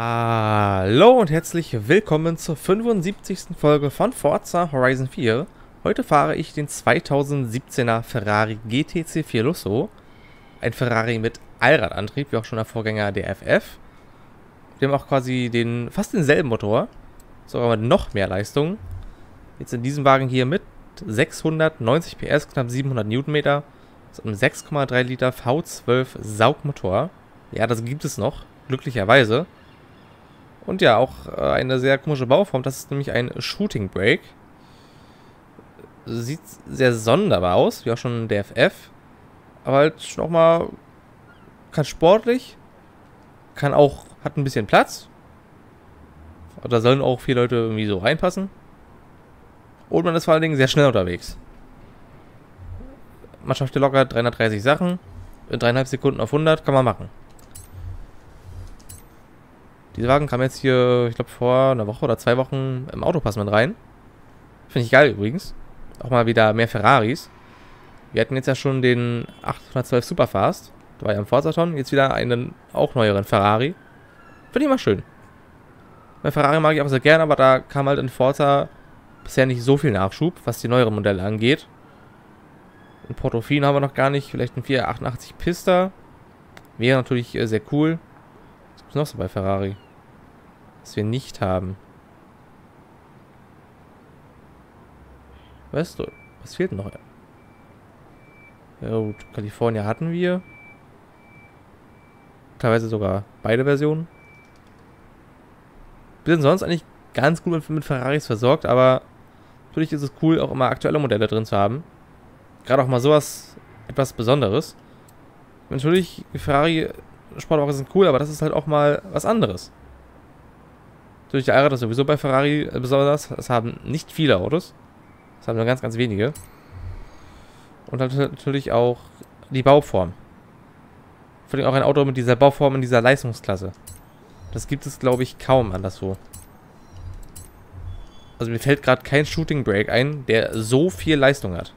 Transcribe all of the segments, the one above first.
Hallo und herzlich willkommen zur 75. Folge von Forza Horizon 4. Heute fahre ich den 2017er Ferrari GTC4 Lusso. Ein Ferrari mit Allradantrieb, wie auch schon der Vorgänger der FF. Wir haben auch quasi fast denselben Motor, sogar mit noch mehr Leistung. Jetzt in diesem Wagen hier mit 690 PS, knapp 700 Newtonmeter, so einem 6,3 Liter V12 Saugmotor. Ja, das gibt es noch, glücklicherweise. Und ja, auch eine sehr komische Bauform, das ist nämlich ein Shooting Brake. Sieht sehr sonderbar aus, wie auch schon der FF. Aber halt nochmal, kann sportlich, hat ein bisschen Platz. Da sollen auch 4 Leute irgendwie so reinpassen. Und man ist vor allen Dingen sehr schnell unterwegs. Man schafft hier locker 330 Sachen. In 3,5 Sekunden auf 100 kann man machen. Dieser Wagen kam jetzt hier, ich glaube, vor einer Woche oder 2 Wochen im Autopassment rein. Finde ich geil übrigens. Auch mal wieder mehr Ferraris. Wir hatten jetzt ja schon den 812 Superfast. Da war ja im Forzaton. Jetzt wieder einen auch neueren Ferrari. Finde ich mal schön. Bei Ferrari mag ich auch sehr gerne, aber da kam halt in Forza bisher nicht so viel Nachschub, was die neueren Modelle angeht. Ein Portofino haben wir noch gar nicht. Vielleicht ein 488 Pista. Wäre natürlich sehr cool. Was ist noch so bei Ferrari? Was wir nicht haben. Weißt du, was fehlt noch? Ja gut, California hatten wir. Teilweise sogar beide Versionen. Wir sind sonst eigentlich ganz gut mit Ferraris versorgt, aber natürlich ist es cool, auch immer aktuelle Modelle drin zu haben. Gerade auch mal sowas, etwas Besonderes. Natürlich, die Ferrari-Sportwagen sind cool, aber das ist halt auch mal was anderes. Natürlich, der Allrad ist sowieso bei Ferrari besonders. Das haben nicht viele Autos. Das haben nur ganz, ganz wenige. Und natürlich auch die Bauform. Vor allem auch ein Auto mit dieser Bauform in dieser Leistungsklasse. Das gibt es, glaube ich, kaum anderswo. Also mir fällt gerade kein Shooting Brake ein, der so viel Leistung hat.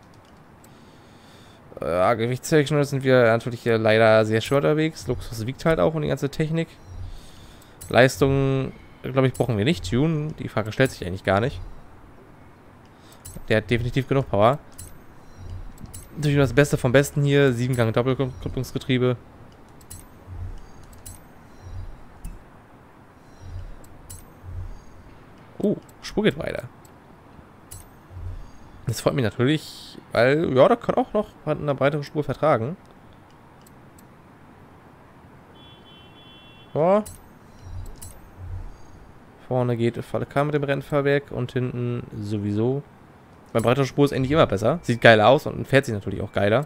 Gewichtstechnisch sind wir natürlich hier leider sehr schwer unterwegs. Luxus wiegt halt auch und die ganze Technik. Leistung, glaube ich, brauchen wir nicht tunen. Die Frage stellt sich eigentlich gar nicht. Der hat definitiv genug Power. Natürlich nur das Beste vom Besten hier. 7-Gang Doppelkupplungsgetriebe. Spur geht weiter. Das freut mich natürlich, weil, ja, da kann auch noch eine breitere Spur vertragen. Ja. Vorne geht volle K mit dem Rennfahrwerk und hinten sowieso. Bei breiter Spur ist eigentlich immer besser. Sieht geil aus und fährt sich natürlich auch geiler.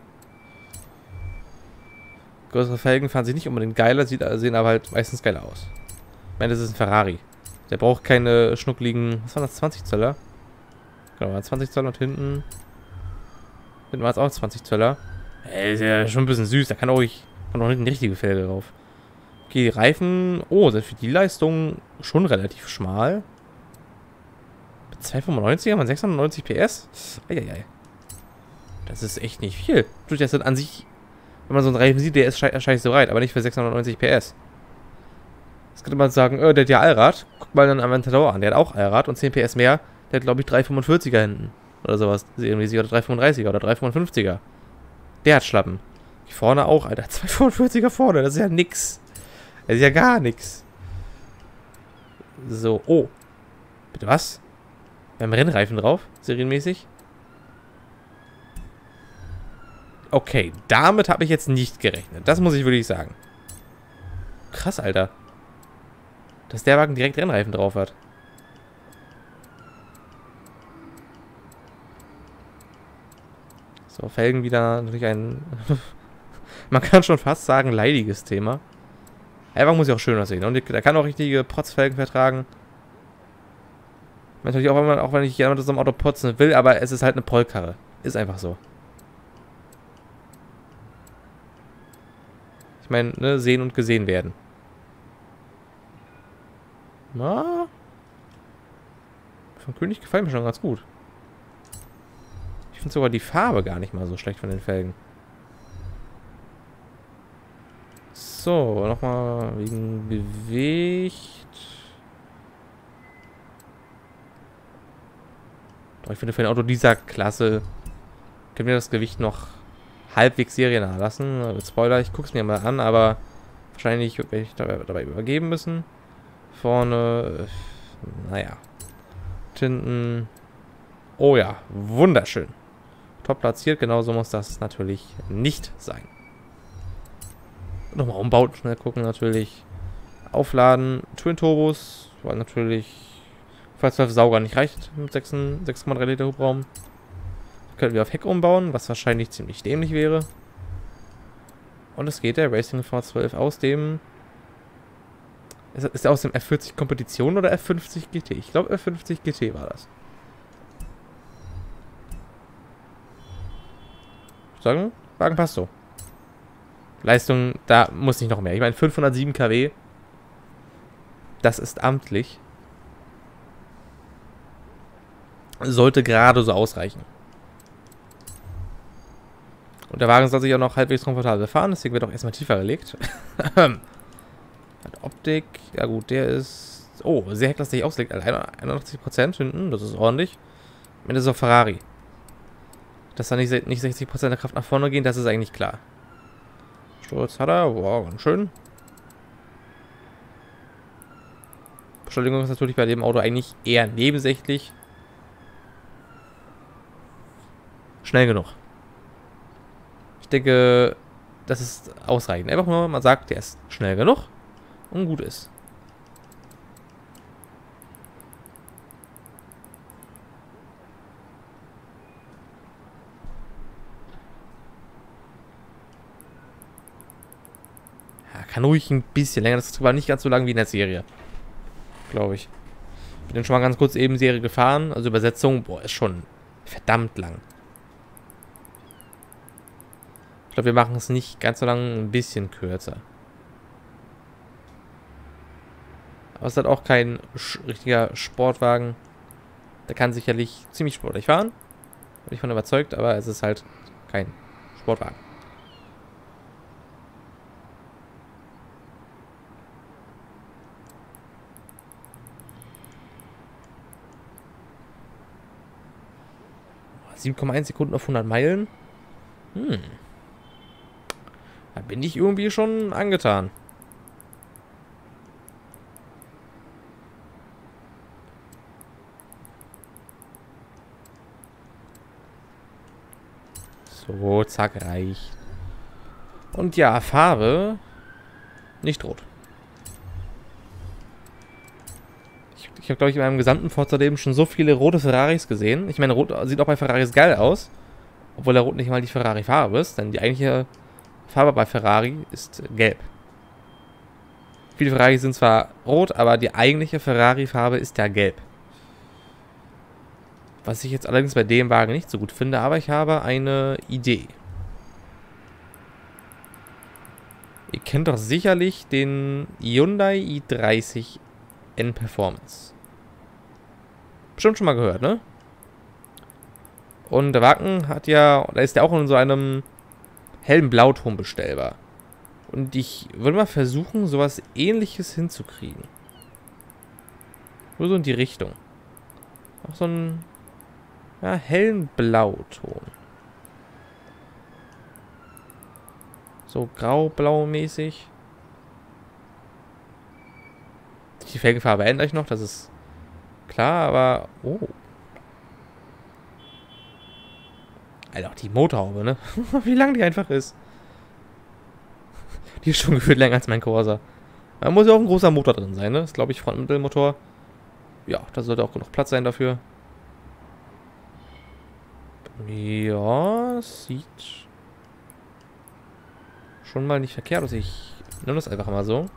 Größere Felgen fahren sich nicht unbedingt geiler, sehen aber halt meistens geiler aus. Ich meine, das ist ein Ferrari. Der braucht keine schnuckligen, was waren das, 20 Zöller? Genau, 20 Zöller und hinten war es auch 20 Zöller. Ist ja schon ein bisschen süß, da kann auch nicht eine richtige Felge drauf. Okay, die Reifen, sind für die Leistung schon relativ schmal. Mit 295 haben wir 690 PS. Eieiei. Das ist echt nicht viel. Das sind an sich, wenn man so einen Reifen sieht, der ist scheiße breit, aber nicht für 690 PS. Jetzt könnte man sagen, der hat ja Allrad. Guck mal den Aventador an, der hat auch Allrad und 10 PS mehr. Der hat, glaube ich, 345er hinten. Oder sowas. Oder 335er oder 355er. Der hat Schlappen. Hier vorne auch, Alter. 245er vorne, das ist ja nix. Das ist ja gar nix. So, Bitte was? Wir haben Rennreifen drauf, serienmäßig. Okay, damit habe ich jetzt nicht gerechnet. Das muss ich wirklich sagen. Krass, Alter. Dass der Wagen direkt Rennreifen drauf hat. So, Felgen wieder natürlich ein... man kann schon fast sagen, leidiges Thema. Der Wagen muss ja auch schön aussehen. Und der kann auch richtige Protzfelgen vertragen. Natürlich auch wenn ich gerne mit so einem Auto putzen will, aber es ist halt eine Polkarre. Ist einfach so. Ich meine, ne, sehen und gesehen werden. Na? Von König gefällt mir schon ganz gut. Ich finde sogar die Farbe gar nicht mal so schlecht von den Felgen. So, nochmal wegen Gewicht. Doch, ich finde, für ein Auto dieser Klasse können wir das Gewicht noch halbwegs seriennah lassen. Spoiler, ich gucke es mir mal an, aber wahrscheinlich werde ich dabei übergeben müssen. Vorne, naja. Tinten. Oh ja, wunderschön. Top platziert, genauso muss das natürlich nicht sein. Nochmal umbaut, schnell gucken natürlich. Aufladen, Twin Turbos, weil natürlich, falls der Sauger nicht reicht mit 6,3 Liter Hubraum. Können wir auf Heck umbauen, was wahrscheinlich ziemlich dämlich wäre. Und es geht der Racing V12 aus dem... Ist er aus dem F40 Kompetition oder F50 GT? Ich glaube F50 GT war das. Sagen, Wagen passt so. Leistung, da muss nicht noch mehr. Ich meine 507 kW. Das ist amtlich. Sollte gerade so ausreichen. Und der Wagen soll sich auch noch halbwegs komfortabel fahren, deswegen wird auch erstmal tiefer gelegt. Hat Optik, ja gut, der ist... Oh, sehr hecklastig ausgelegt, 81% hinten, das ist ordentlich. Am Ende ist auch Ferrari. Dass da nicht 60% der Kraft nach vorne gehen, das ist eigentlich klar. Sturz hat er, wow, ganz schön. Beschleunigung ist natürlich bei dem Auto eigentlich eher nebensächlich. Schnell genug. Ich denke, das ist ausreichend. Einfach nur, man sagt, der ist schnell genug und gut ist. Ja, kann ruhig ein bisschen länger. Das ist aber nicht ganz so lang wie in der Serie. Glaube ich. Bin dann schon mal ganz kurz eben Serie gefahren. Also Übersetzung, boah, ist schon verdammt lang. Ich glaube, wir machen es nicht ganz so lang, ein bisschen kürzer. Aber es ist halt auch kein richtiger Sportwagen. Der kann sicherlich ziemlich sportlich fahren. Bin ich von überzeugt, aber es ist halt kein Sportwagen. Oh, 7,1 Sekunden auf 100 Meilen. Da bin ich irgendwie schon angetan. So, zack, reicht. Und ja, Farbe. Nicht rot. Ich habe, glaube ich, in meinem gesamten Forza-Leben schon so viele rote Ferraris gesehen. Ich meine, rot sieht auch bei Ferraris geil aus. Obwohl der Rot nicht mal die Ferrari-Farbe ist. Denn die eigentliche Farbe bei Ferrari ist gelb. Viele Ferrari sind zwar rot, aber die eigentliche Ferrari-Farbe ist ja gelb. Was ich jetzt allerdings bei dem Wagen nicht so gut finde, aber ich habe eine Idee. Ihr kennt doch sicherlich den Hyundai i30 N Performance. Bestimmt schon mal gehört, ne? Und der Wagen hat ja, da ist ja auch in so einem hellen Blauton bestellbar. Und ich würde mal versuchen, sowas Ähnliches hinzukriegen. Nur so in die Richtung. Auch so einen, ja, hellen Blauton. So grau-blau mäßig. Die Felgenfarbe ändere ich noch, das ist klar, aber... Oh. Alter, auch die Motorhaube, ne? Wie lang die einfach ist. Die ist schon gefühlt länger als mein Corsa. Da muss ja auch ein großer Motor drin sein, ne? Das ist, glaube ich, Frontmittelmotor. Ja, da sollte auch genug Platz sein dafür. Ja, sieht schon mal nicht verkehrt aus. Ich nehme das einfach mal so.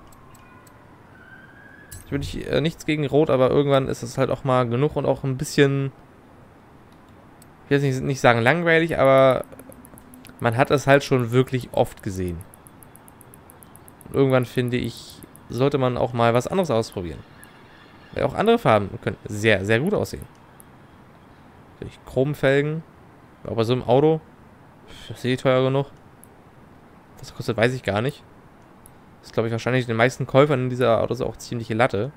Ich würde nichts gegen Rot, aber irgendwann ist es halt auch mal genug und auch ein bisschen... Ich will jetzt nicht sagen langweilig, aber man hat es halt schon wirklich oft gesehen. Und irgendwann, finde ich, sollte man auch mal was anderes ausprobieren. Weil auch andere Farben können sehr, sehr gut aussehen. Durch Chromfelgen. Aber bei so einem Auto, das ist eh teuer genug. Was das kostet, weiß ich gar nicht. Ist, glaube ich, wahrscheinlich den meisten Käufern in dieser Autos auch ziemliche Latte.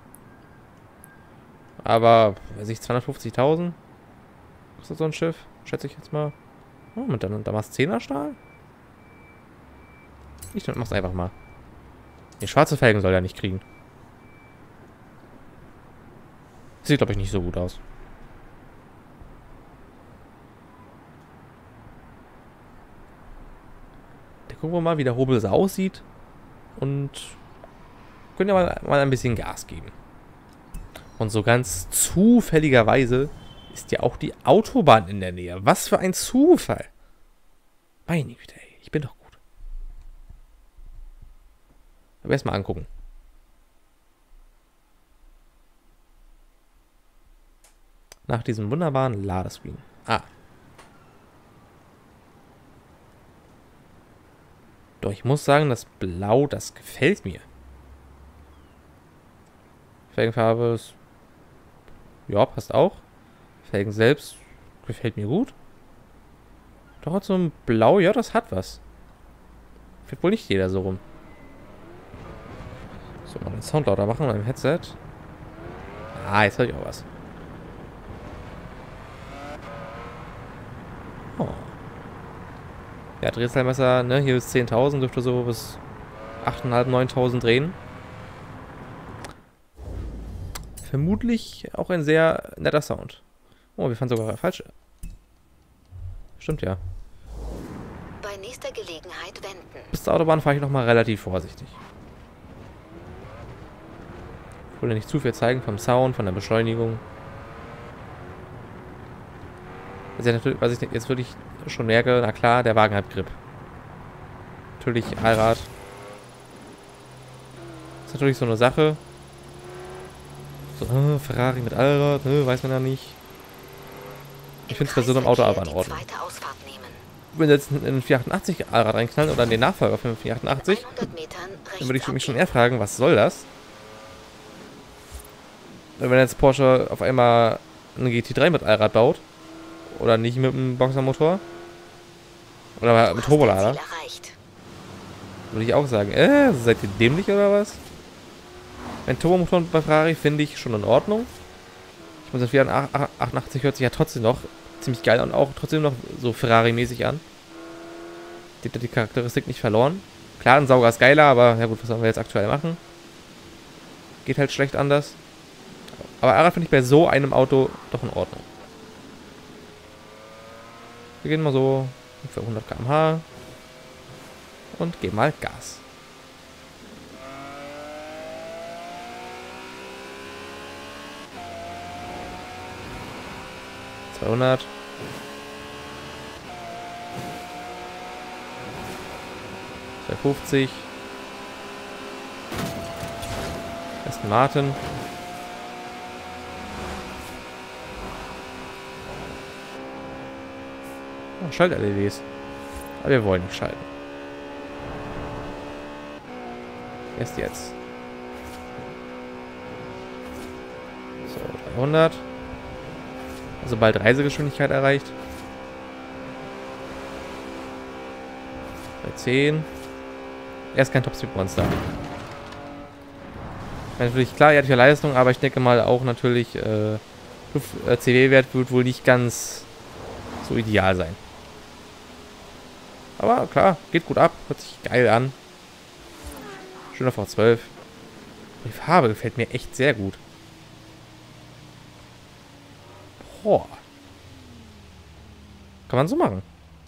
Aber, weiß ich, 250.000? Kostet so ein Schiff? Schätze ich jetzt mal. Oh, mit dann damals 10er Stahl? Ich mach's einfach mal. Die schwarze Felgen soll er nicht kriegen. Sieht, glaube ich, nicht so gut aus. Da gucken wir mal, wie der Hobel so aussieht. Und können ja mal ein bisschen Gas geben. Und so ganz zufälligerweise ist ja auch die Autobahn in der Nähe. Was für ein Zufall. Meine Güte, ey. Ich bin doch gut. Aber erstmal angucken. Nach diesem wunderbaren Ladescreen. Ah. Doch ich muss sagen, das Blau, das gefällt mir. Felgenfarbe ist... Ja, passt auch. Felgen selbst gefällt mir gut. Doch hat so ein Blau, ja, das hat was. Fährt wohl nicht jeder so rum. So, mal den Sound lauter machen beim Headset. Ah, jetzt höre ich auch was. Oh. Ja, Drehzahlmesser, ne, hier ist 10.000, dürfte so bis 8.500, 9.000 drehen. Vermutlich auch ein sehr netter Sound. Oh, wir fahren sogar falsch. Stimmt ja. Bei nächster Gelegenheit wenden. Bis zur Autobahn fahre ich nochmal relativ vorsichtig. Ich wollte nicht zu viel zeigen vom Sound, von der Beschleunigung. Was ich jetzt wirklich schon merke, na klar, der Wagen hat Grip. Natürlich Allrad. Ist natürlich so eine Sache. So, Ferrari mit Allrad, weiß man ja nicht. Ich finde es bei so einem Auto aber in Ordnung. Wenn jetzt einen 488 Allrad reinknallen oder in den Nachfolger von 488, dann würde ich mich schon eher fragen, was soll das? Wenn jetzt Porsche auf einmal einen GT3 mit Allrad baut, oder nicht mit einem Boxermotor, oder mit Turbolader, würde ich auch sagen, seid ihr dämlich oder was? Ein Turbomotor bei Ferrari finde ich schon in Ordnung. Ich muss sagen, 488 hört sich ja trotzdem noch ziemlich geil und auch trotzdem noch so Ferrari-mäßig an. Die hat die Charakteristik nicht verloren. Klar, ein Sauger ist geiler, aber ja gut, was sollen wir jetzt aktuell machen? Geht halt schlecht anders. Aber Allrad finde ich bei so einem Auto doch in Ordnung. Wir gehen mal so für 100 km/h und geben mal Gas. ...200... ...250... ...Aston Martin... Oh, Schalt-LEDs. Aber wir wollen nicht schalten. Erst jetzt. So, 300. Also bald Reisegeschwindigkeit erreicht. Bei 10. Er ist kein Topspeed-Monster. Natürlich, klar, er hat ja Leistung, aber ich denke mal auch natürlich, CW-Wert wird wohl nicht ganz so ideal sein. Aber klar, geht gut ab, hört sich geil an. Schöner V12. Die Farbe gefällt mir echt sehr gut. Boah. Kann man so machen.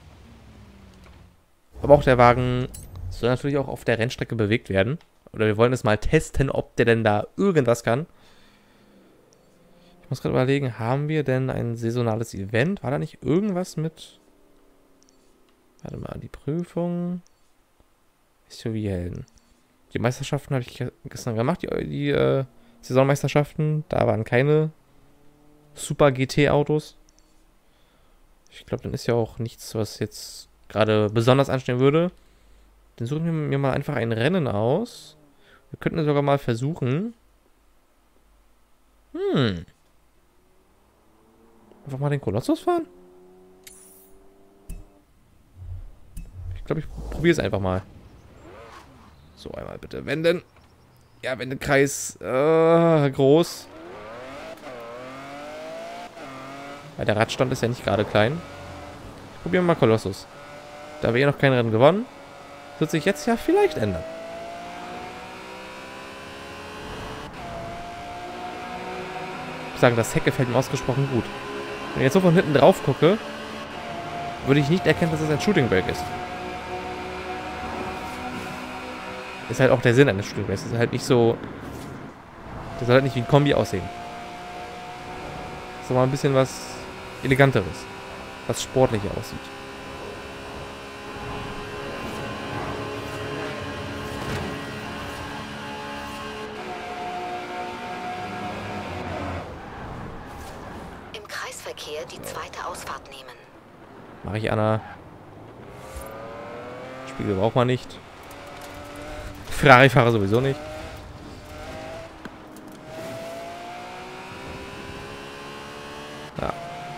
Aber auch der Wagen soll natürlich auch auf der Rennstrecke bewegt werden. Oder wir wollen es mal testen, ob der denn da irgendwas kann. Ich muss gerade überlegen, haben wir denn ein saisonales Event? War da nicht irgendwas mit... Warte mal, die Prüfung... SUV-Helden. Die Meisterschaften habe ich gestern gemacht, die Saisonmeisterschaften. Da waren keine Super GT-Autos. Ich glaube, dann ist ja auch nichts, was jetzt gerade besonders anstehen würde. Dann suchen wir mir mal einfach ein Rennen aus. Wir könnten sogar mal versuchen. Einfach mal den Kolossus fahren? Ich glaube, ich probiere es einfach mal. So, einmal bitte wenden. Ja, Wendekreis. Groß. Ja, der Radstand ist ja nicht gerade klein. Probieren wir mal Kolossus. Da wir noch kein Rennen gewonnen, wird sich jetzt ja vielleicht ändern. Ich muss sagen, das Heck gefällt mir ausgesprochen gut. Wenn ich jetzt so von hinten drauf gucke, würde ich nicht erkennen, dass es ein Shooting Brake ist. Ist halt auch der Sinn eines Shooting Brakes. Ist halt nicht so... Das soll halt nicht wie ein Kombi aussehen. So mal ein bisschen was Eleganteres. Was sportlicher aussieht. Im Kreisverkehr die zweite Ausfahrt nehmen. Mache ich, Anna. Spiegel braucht man nicht. Ferrari-Fahrer sowieso nicht. Ja.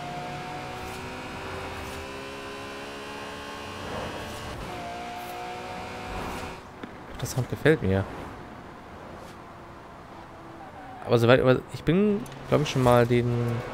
Das Sound gefällt mir. Aber soweit, ich bin, glaube ich, schon mal den...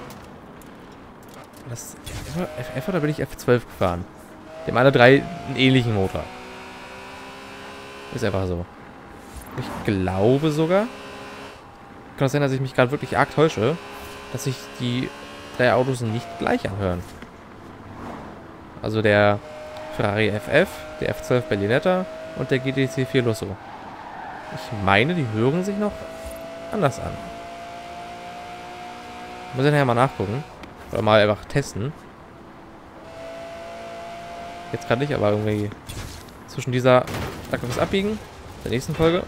Das FF oder bin ich F12 gefahren? Die haben alle drei einen ähnlichen Motor. Ist einfach so. Ich glaube sogar, kann es sein, dass ich mich gerade wirklich arg täusche, dass sich die drei Autos nicht gleich anhören. Also der Ferrari FF, der F12 Berlinetta und der GTC 4 Lusso. Ich meine, die hören sich noch anders an. Muss ich nachher mal nachgucken. Oder mal einfach testen. Jetzt gerade nicht, aber irgendwie zwischen dieser... Da kann was abbiegen. Der nächsten Folge.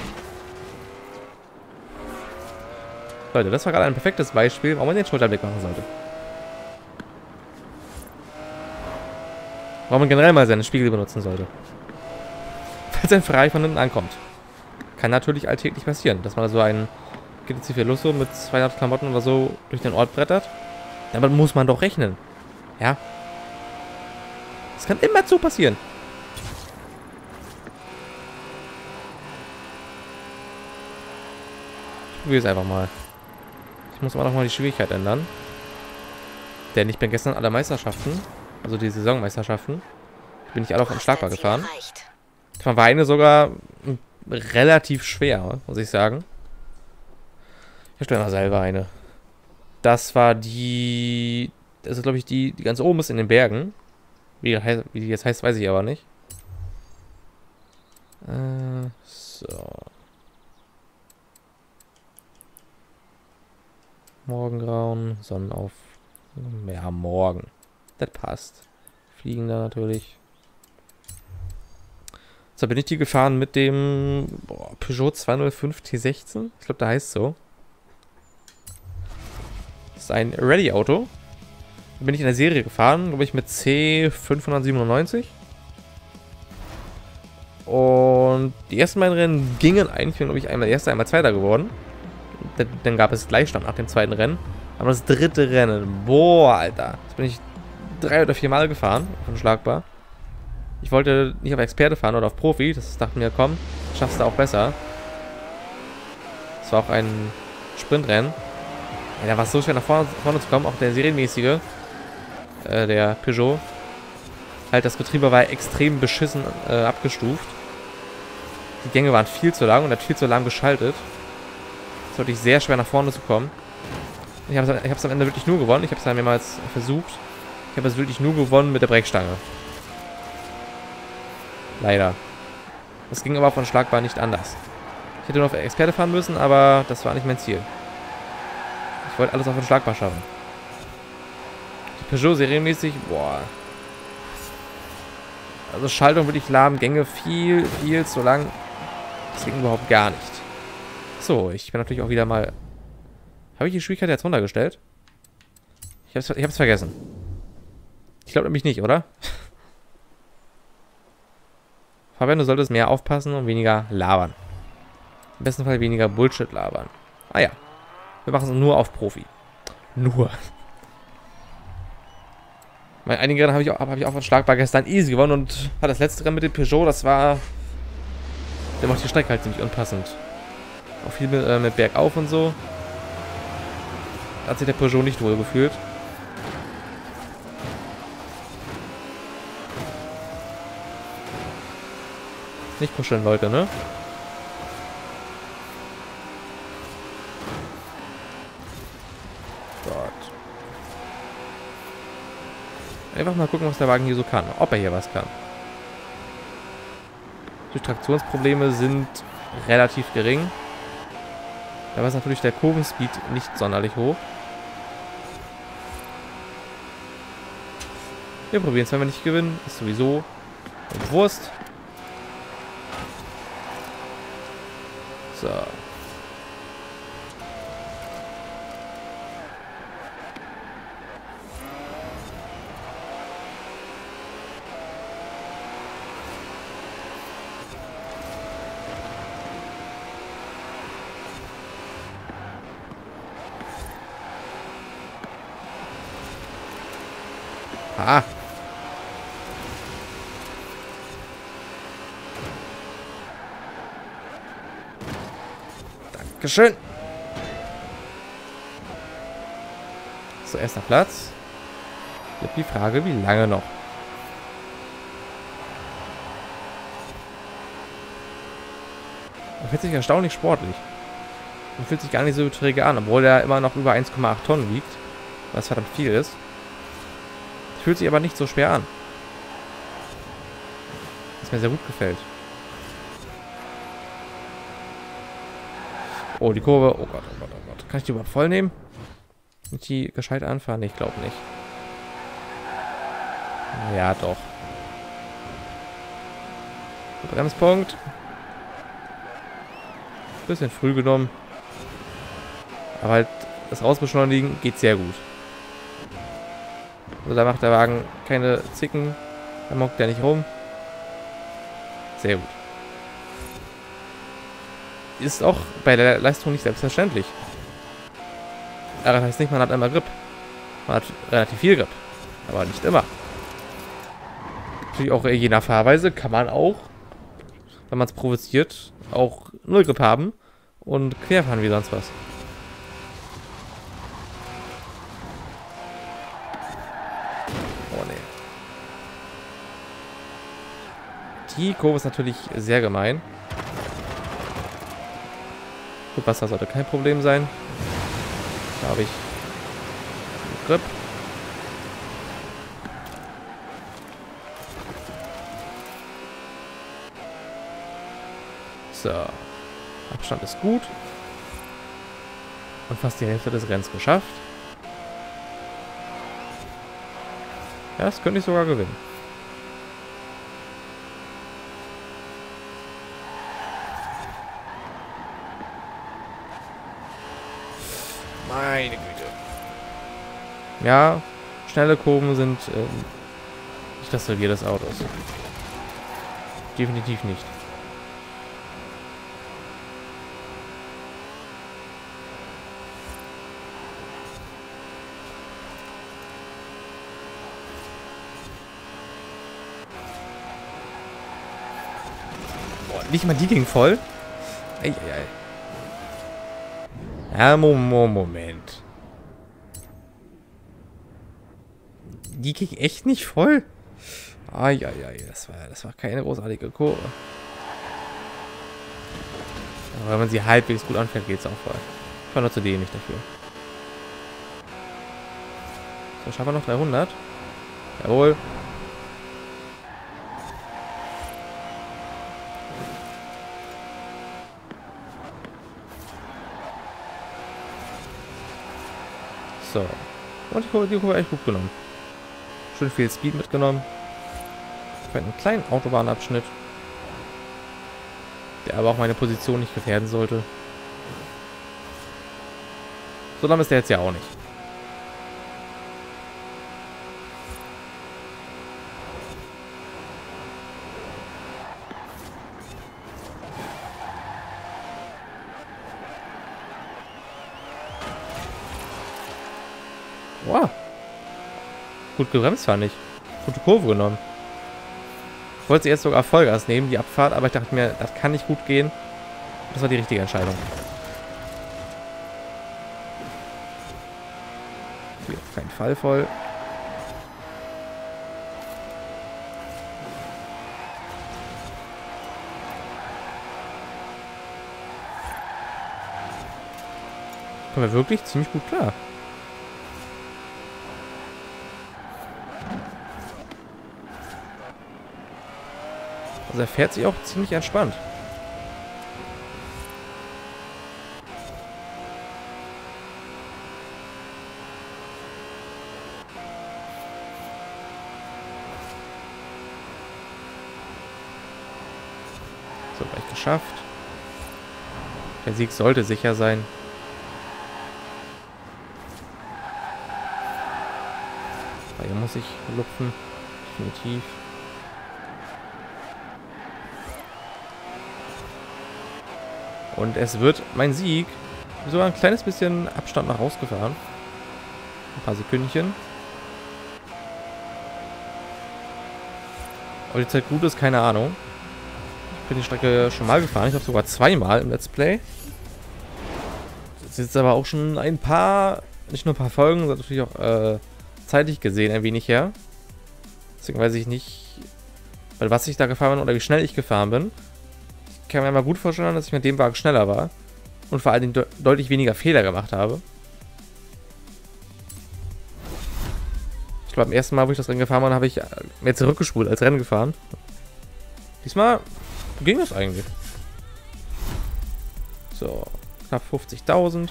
Leute, das war gerade ein perfektes Beispiel, warum man den Schulterblick machen sollte. Warum man generell mal seine Spiegel benutzen sollte. Falls ein Ferrari von hinten ankommt. Kann natürlich alltäglich passieren, dass man so einen GTC 4 Lusso mit 200 Klamotten oder so durch den Ort brettert. Damit muss man doch rechnen. Ja. Das kann immer so passieren. Ich probiere es einfach mal. Ich muss aber noch mal die Schwierigkeit ändern. Denn ich bin gestern alle Meisterschaften, also die Saisonmeisterschaften, bin ich alle auf unschlagbar gefahren. Davon war eine sogar relativ schwer, muss ich sagen. Ich stelle mal selber eine. Das war die... Das ist, glaube ich, die ganz oben ist in den Bergen. Wie die jetzt heißt, weiß ich aber nicht. So. Morgengrauen, Sonnenauf... Ja, morgen. Das passt. Fliegen da natürlich. So, bin ich die gefahren mit dem Peugeot 205 T16. Ich glaube, da heißt es so. Das ist ein Rallye-Auto. Da bin ich in der Serie gefahren, glaube ich, mit C597. Und die ersten beiden Rennen gingen eigentlich, glaube ich, einmal Erster, einmal Zweiter geworden. Dann gab es Gleichstand nach dem zweiten Rennen. Aber das dritte Rennen, boah, Alter. Das bin ich 3 oder 4 Mal gefahren, unschlagbar. Ich wollte nicht auf Experte fahren oder auf Profi. Das dachte mir, komm, schaffst du auch besser. Das war auch ein Sprintrennen. Ja, da war es so schwer nach vorne zu kommen. Auch der serienmäßige, der Peugeot. Halt, das Getriebe war extrem beschissen abgestuft. Die Gänge waren viel zu lang und hat viel zu lang geschaltet. Es war wirklich sehr schwer nach vorne zu kommen. Ich habe es am Ende wirklich nur gewonnen. Ich habe es dann mehrmals versucht. Ich habe es wirklich nur gewonnen mit der Brechstange. Leider. Das ging aber von Schlagbar nicht anders. Ich hätte nur auf Experte fahren müssen, aber das war nicht mein Ziel. Ich wollte alles auf den Schlagbar schaffen. Die Peugeot serienmäßig, boah. Also Schaltung wirklich lahm, Gänge viel zu lang. Das ging überhaupt gar nicht. So, ich bin natürlich auch wieder mal... Habe ich die Schwierigkeit jetzt runtergestellt? Ich hab's vergessen. Ich glaube nämlich nicht, oder? Fabian, du solltest mehr aufpassen und weniger labern. Im besten Fall weniger Bullshit labern. Ah ja. Wir machen es nur auf Profi. Nur. Bei einigen Rennen habe ich auch von Schlagbar gestern easy gewonnen und das letzte Rennen mit dem Peugeot, das war Der macht die Strecke halt ziemlich unpassend. Auch viel mit Bergauf und so. Da hat sich der Peugeot nicht wohl gefühlt. Nicht kuscheln, Leute, ne? Gott. Einfach mal gucken, was der Wagen hier so kann. Ob er hier was kann. Die Traktionsprobleme sind relativ gering. Da ist natürlich der Kurvenspeed nicht sonderlich hoch. Wir probieren es, wenn wir nicht gewinnen. Ist sowieso Wurst. So. Ah. Dankeschön. So, erster Platz. Jetzt die Frage, wie lange noch? Er fühlt sich erstaunlich sportlich. Er fühlt sich gar nicht so träge an, obwohl er immer noch über 1,8 Tonnen wiegt. Was verdammt viel ist. Fühlt sich aber nicht so schwer an. Was mir sehr gut gefällt. Oh, die Kurve. Oh Gott, oh Gott, oh Gott. Kann ich die überhaupt voll nehmen? Nicht die gescheit anfahren? Ich glaube nicht. Ja, doch. Bremspunkt. Bisschen früh genommen. Aber halt das Rausbeschleunigen geht sehr gut. Also da macht der Wagen keine Zicken. Da mockt der nicht rum. Sehr gut. Ist auch bei der Leistung nicht selbstverständlich. Das heißt nicht, man hat immer Grip. Man hat relativ viel Grip. Aber nicht immer. Natürlich auch je nach Fahrweise kann man auch, wenn man es provoziert, auch null Grip haben und querfahren wie sonst was. Oh ne. Die Kurve ist natürlich sehr gemein. Gut, Wasser sollte kein Problem sein. Da habe ich Grip. So. Abstand ist gut. Und fast die Hälfte des Rennens geschafft. Ja, das könnte ich sogar gewinnen. Meine Güte. Ja, schnelle Kurven sind nicht das Revier des Autos. Definitiv nicht. Boah, nicht mal die ging voll. Ey, ey, ey. Ja, Moment. Die ging echt nicht voll. Eieiei, das war keine großartige Kurve. Aber wenn man sie halbwegs gut anfährt, geht es auch voll. Ich war nur zu dämlich dafür. So, schaffen wir noch 300. Jawohl. So. Und die Kurve echt gut genommen. Schön viel Speed mitgenommen. Für einen kleinen Autobahnabschnitt. Der aber auch meine Position nicht gefährden sollte. So lange ist der jetzt ja auch nicht. Wow. Gut gebremst fand ich. Gute Kurve genommen. Ich wollte jetzt sogar Vollgas nehmen, die Abfahrt, aber ich dachte mir, das kann nicht gut gehen. Das war die richtige Entscheidung. Hier, auf keinen Fall voll. Kommen wir wirklich ziemlich gut klar. Also er fährt sich auch ziemlich entspannt. So, gleich geschafft. Der Sieg sollte sicher sein. Hier muss ich lupfen. Definitiv. Und es wird mein Sieg. Sogar ein kleines bisschen Abstand nach rausgefahren. Ein paar Sekündchen. Aber die Zeit gut ist, keine Ahnung. Ich bin die Strecke schon mal gefahren. Ich habe sogar zweimal im Let's Play. Das ist jetzt aber auch schon ein paar, nicht nur ein paar Folgen, sondern natürlich auch zeitlich gesehen ein wenig her. Deswegen weiß ich nicht, weil was ich da gefahren bin oder wie schnell ich gefahren bin. Ich kann mir mal gut vorstellen, dass ich mit dem Wagen schneller war und vor allem deutlich weniger Fehler gemacht habe. Ich glaube, beim ersten Mal, wo ich das Rennen gefahren bin, habe ich mehr zurückgespult als Rennen gefahren. Diesmal ging das eigentlich. So, knapp 50.000.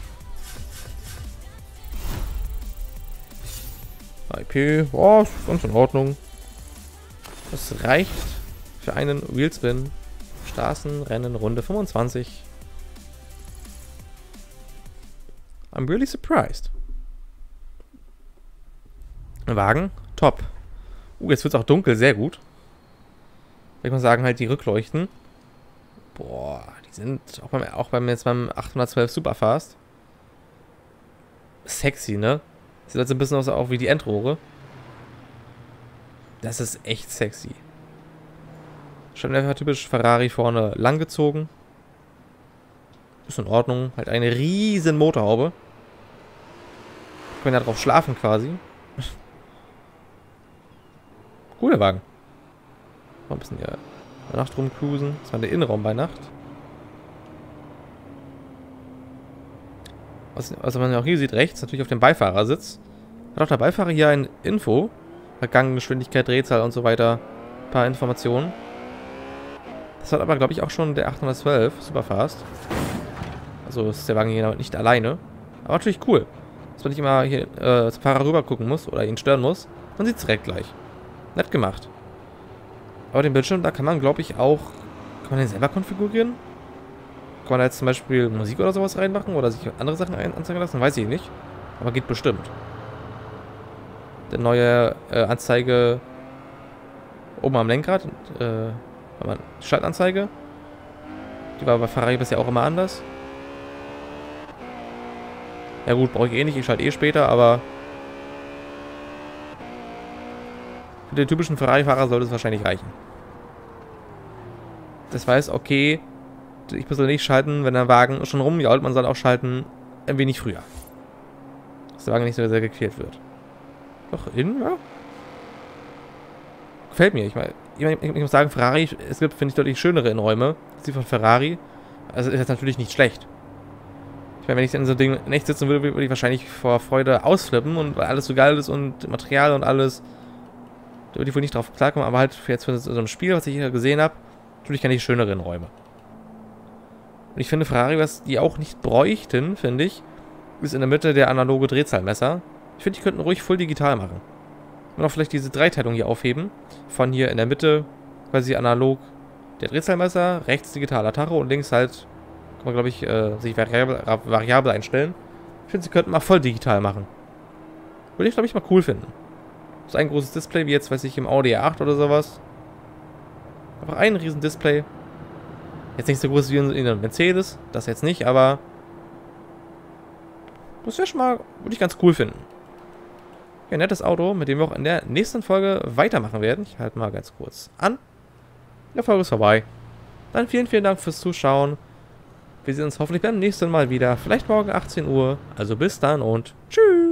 IP, oh, ist ganz in Ordnung. Das reicht für einen Wheelspin. Straßenrennen Runde 25. I'm really surprised. Wagen, top. Jetzt wird es auch dunkel, sehr gut. Ich muss sagen, halt die Rückleuchten. Boah, die sind auch beim 812 Superfast. Sexy, ne? Sieht also ein bisschen aus auch wie die Endrohre. Das ist echt sexy. Scheinwerfer typisch Ferrari vorne lang gezogen. Ist in Ordnung. Halt eine riesen Motorhaube. Ich kann ja drauf schlafen quasi. Cooler Wagen. Mal ein bisschen ja, bei Nacht rumcruisen. Das war der Innenraum bei Nacht. Was man auch hier sieht, rechts natürlich auf dem Beifahrersitz. Hat auch der Beifahrer hier ein Info. Ganggeschwindigkeit, Drehzahl und so weiter. Ein paar Informationen. Das hat aber, glaube ich, auch schon der 812 Superfast. Also ist der Wagen hier nicht alleine. Aber natürlich cool. Dass man nicht immer hier zum Fahrer rüber gucken muss oder ihn stören muss. Man sieht es direkt gleich. Nett gemacht. Aber den Bildschirm, da kann man, glaube ich, auch... Kann man den selber konfigurieren? Kann man da jetzt zum Beispiel Musik oder sowas reinmachen? Oder sich andere Sachen anzeigen lassen? Weiß ich nicht. Aber geht bestimmt. Der neue Anzeige oben am Lenkrad. Schaltanzeige. Die war bei Ferrari bisher auch immer anders. Ja gut, brauche ich eh nicht. Ich schalte eh später, aber... Für den typischen Ferrari-Fahrer sollte es wahrscheinlich reichen. Das heißt, okay, ich muss nicht schalten, wenn der Wagen schon rumjault. Man soll auch schalten ein wenig früher. Dass der Wagen nicht so sehr gequält wird. Doch, innen, ja. Gefällt mir. Ich muss sagen, Ferrari, es gibt, finde ich, deutlich schönere Innenräume als die von Ferrari. Also ist das natürlich nicht schlecht. Ich meine, wenn ich in so einem Ding in echt sitzen würde, würde ich wahrscheinlich vor Freude ausflippen und weil alles so geil ist und Material und alles. Da würde ich wohl nicht drauf klarkommen, aber halt für jetzt für so ein Spiel, was ich hier gesehen habe, natürlich kann ich schönere Innenräume. Und ich finde Ferrari, was die auch nicht bräuchten, finde ich, ist in der Mitte der analoge Drehzahlmesser. Ich finde, die könnten ruhig voll digital machen. Und auch vielleicht diese Dreiteilung hier aufheben. Von hier in der Mitte quasi analog der Drehzahlmesser, rechts digitaler Tacho und links halt kann man, glaube ich, sich variabel einstellen. Ich finde, sie könnten mal voll digital machen. Würde ich, glaube ich, mal cool finden. So ein großes Display, wie jetzt, weiß ich, im Audi R8 oder sowas. Einfach ein riesen Display. Jetzt nicht so groß wie in einem Mercedes, das jetzt nicht, aber das wäre schon mal, würde ich ganz cool finden. ein nettes Auto, mit dem wir auch in der nächsten Folge weitermachen werden. Ich halte mal ganz kurz an. Die Folge ist vorbei. Dann vielen, vielen Dank fürs Zuschauen. Wir sehen uns hoffentlich beim nächsten Mal wieder. Vielleicht morgen 18 Uhr. Also bis dann und tschüss.